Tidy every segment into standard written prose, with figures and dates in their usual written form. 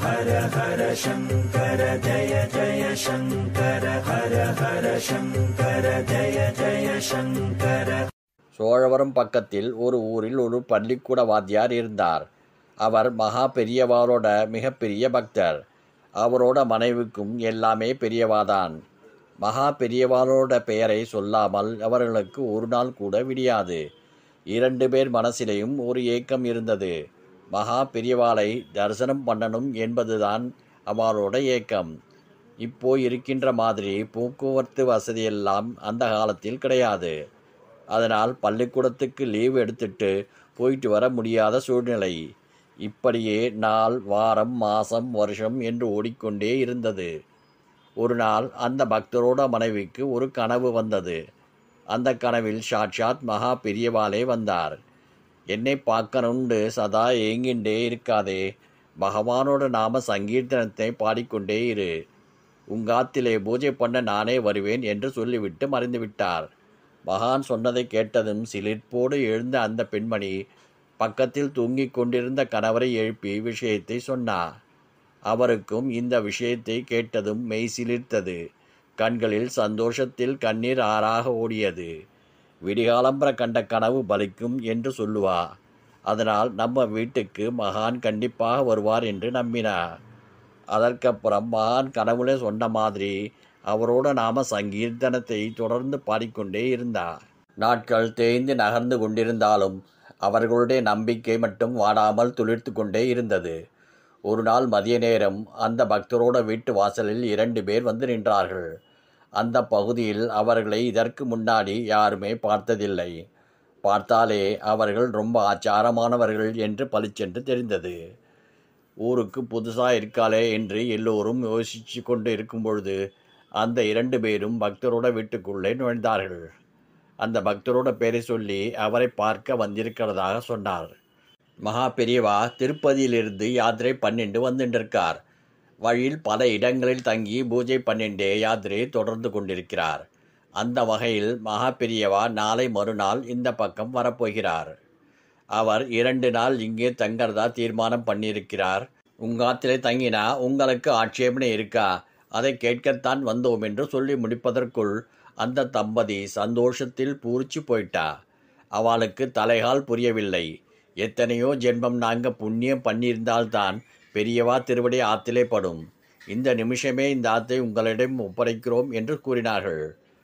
ஹர ஹர சங்கர ஜய ஜய சங்கர ஹர ஹர சங்கர ஜய ஜய சங்கர. சோழவரம் பக்கத்தில் ஒரு ஊரில் ஒரு பள்ளிக்கூட வாத்தியார் இருந்தார். அவர் மகா பெரியவாரோட மிகப்பெரிய பக்தர். அவரோட மனைவிக்கும் எல்லாமே பெரியவாதான். மகா பெரியவாரோட பெயரை சொல்லாமல் அவர்களுக்கு ஒரு நாள் கூட விடியாது. 2 பேர் மனசிலையும் ஒரு ஏக்கம் இருந்தது. மகா பெரியவாளை தரிசனம் பண்ணணும் என்பதுதான் அவளோட ஏக்கம். இப்போ இருக்கின்ற மாதிரி போக்குவரத்து வசதியெல்லாம் அந்த காலத்தில் கிடையாது. அதனால் பள்ளிக்கூடத்துக்கு லீவ் எடுத்துட்டு போயிட்டு வர முடியாத சூழ்நிலை. இப்படியே நாள், வாரம், மாதம், வருஷம் என்று ஓடிக்கொண்டே இருந்தது. ஒரு நாள் அந்த பக்தரோட மனைவிக்கு ஒரு கனவு வந்தது. அந்த கனவில் சாட்சாத் மகா பெரியவாளே வந்தார். என்னை பார்க்கணுண்டு சதா ஏங்கிண்டே இருக்காதே, பகவானோட நாம சங்கீர்த்தனத்தை பாடிக்கொண்டே இரு, உங்காத்திலே பூஜை பண்ண நானே வருவேன் என்று சொல்லிவிட்டு மறைந்துவிட்டார். மகான் சொன்னதை கேட்டதும் சிலிர்ப்போடு எழுந்த அந்த பெண்மணி பக்கத்தில் தூங்கிக் கொண்டிருந்த கணவரை எழுப்பி விஷயத்தை சொன்னார். அவருக்கும் இந்த விஷயத்தை கேட்டதும் மெய் சிலிர்த்தது. கண்களில் சந்தோஷத்தில் கண்ணீர் ஆறாக ஓடியது. விடிகாலம்பர கண்ட கனவு பலிக்கும் என்று சொல்லுவா. அதனால் நம்ம வீட்டுக்கு மகான் கண்டிப்பாக வருவார் என்று நம்பினார். அதற்கப்புறம் மகான் கனவுல சொன்ன மாதிரி அவரோட நாம சங்கீர்த்தனத்தை தொடர்ந்து பாடிக்கொண்டே இருந்தார். நாட்கள் தேய்ந்து நகர்ந்து கொண்டிருந்தாலும் அவர்களுடைய நம்பிக்கை மட்டும் வாடாமல் துளிர்த்து கொண்டே இருந்தது. ஒரு நாள் மதிய நேரம் அந்த பக்தரோட வீட்டு வாசலில் 2 பேர் வந்து நின்றார்கள். அந்த பகுதியில் அவர்களை இதற்கு முன்னாடி யாருமே பார்த்ததில்லை. பார்த்தாலே அவர்கள் ரொம்ப ஆச்சாரமானவர்கள் என்று பளிச்சென்று தெரிந்தது. ஊருக்கு புதுசாக இருக்காளே என்று எல்லோரும் யோசித்து கொண்டு இருக்கும் பொழுது அந்த 2 பேரும் பக்தரோட வீட்டுக்குள்ளே நுழைந்தார்கள். அந்த பக்தரோட பேரை சொல்லி அவரை பார்க்க வந்திருக்கிறதாக சொன்னார். மகா பெரியவா திருப்பதியிலிருந்து யாத்திரை பண்ணிட்டு வந்துட்டிருக்கார். வழியில் பல இடங்களில் தங்கி பூஜை பண்ணிண்டே யாத்திரையை தொடர்ந்து கொண்டிருக்கிறார். அந்த வகையில் மகா பெரியவா நாளை மறுநாள் இந்த பக்கம் வரப்போகிறார். அவர் 2 நாள் இங்கே தங்கறதா தீர்மானம் பண்ணியிருக்கிறார். உங்காத்திலே தங்கினா உங்களுக்கு ஆட்சேபனை இருக்கா, அதை கேட்கத்தான் வந்தோம் என்று சொல்லி முடிப்பதற்குள் அந்த தம்பதி சந்தோஷத்தில் பூரிச்சு போயிட்டா. அவளுக்கு தலைகால் புரியவில்லை. எத்தனையோ ஜென்மம் நாங்கள் புண்ணியம் பண்ணியிருந்தால்தான் பெரியவா திருவடி ஆத்திலே படும். இந்த நிமிஷமே இந்த ஆத்தை உங்களிடம் ஒப்படைக்கிறோம் என்று கூறினார்கள்.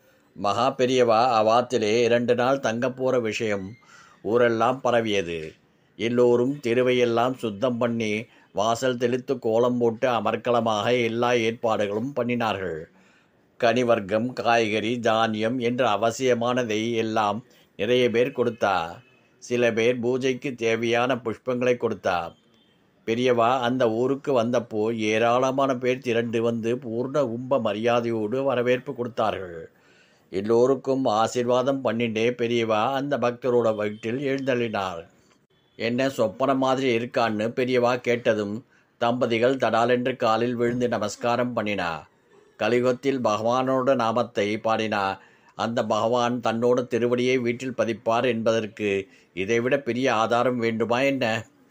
மகா பெரியவா அவாத்திலே 2 நாள் தங்க போகிற விஷயம் ஊரெல்லாம் பரவியது. எல்லோரும் தெருவையெல்லாம் சுத்தம் பண்ணி வாசல் தெளித்து கோலம் போட்டு அமர்க்கலமாக எல்லா ஏற்பாடுகளும் பண்ணினார்கள். கனிவர்க்கம், காய்கறி, தானியம் என்ற அவசியமானதை எல்லாம் நிறைய பேர் கொடுத்தா. சில பேர் பூஜைக்கு தேவையான புஷ்பங்களை கொடுத்தா. பெரியவா அந்த ஊருக்கு வந்தப்போ ஏராளமான பேர் திரண்டு வந்து பூர்ண கும்ப மரியாதையோடு வரவேற்பு கொடுத்தார்கள். எல்லோருக்கும் ஆசீர்வாதம் பண்ணிட்டே பெரியவா அந்த பக்தரோட வீட்டில் எழுந்தள்ளினார். என்ன சொப்பன மாதிரி இருக்கான்னு பெரியவா கேட்டதும் தம்பதிகள் தடாலென்று காலில் விழுந்து நமஸ்காரம் பண்ணினா. கலியுகத்தில் பகவானோட நாமத்தை பாடினா அந்த பகவான் தன்னோட திருவடியை வீட்டில் பதிப்பார் என்பதற்கு இதைவிட பெரிய ஆதாரம் வேண்டுமா என்ன?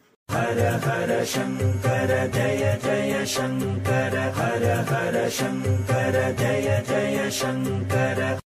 ஹர ஹர சங்கர ஜய ஜய சங்கர ஹர ஹர சங்கர ஜய ஜய சங்கர.